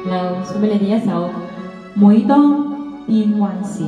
就送俾你哋一首《每當變幻時》。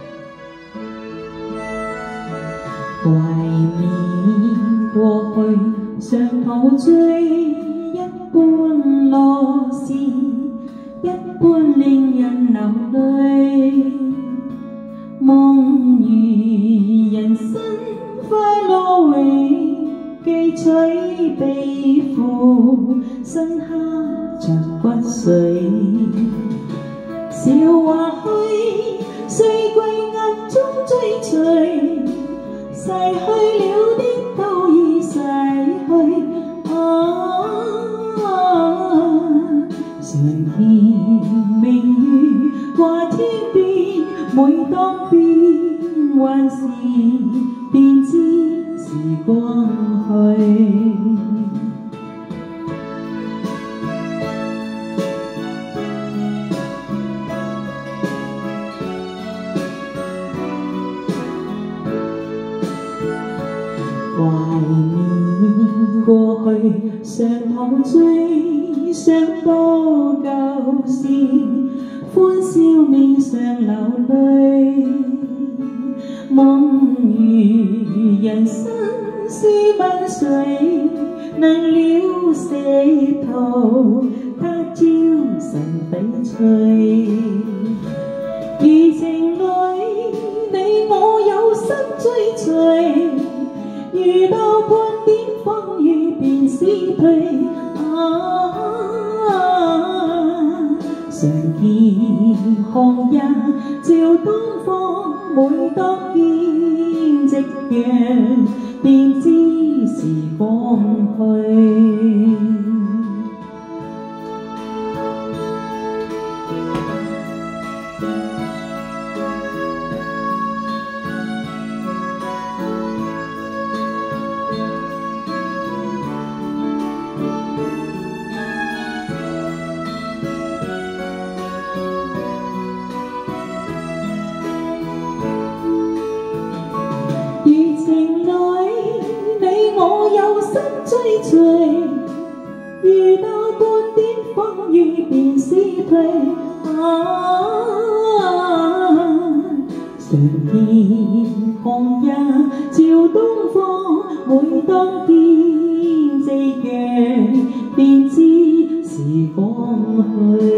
懷緬過去，常陶醉一般樂事，一般令人流淚。夢如人生快樂永記取，悲負深刻着骨髓。笑話去，歲季暗中追隨，逝去了的都已逝去。常見明月掛天邊，每當變幻時，便知時光去。懷緬過去，常陶醉，想多舊事，歡笑面上流淚。夢如人生，試問誰能了世途？他朝晨翡翠，如情侶，你我有心追隨。遇到半點風雨便消退，常見紅日照東方，每當見夕陽，便知時光去。我有心追隨，遇到半點風雨便消退。常見紅日照東方，每當見夕陽，便知時光去。